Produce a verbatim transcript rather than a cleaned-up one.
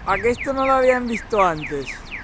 ¿A que esto no lo habían visto antes?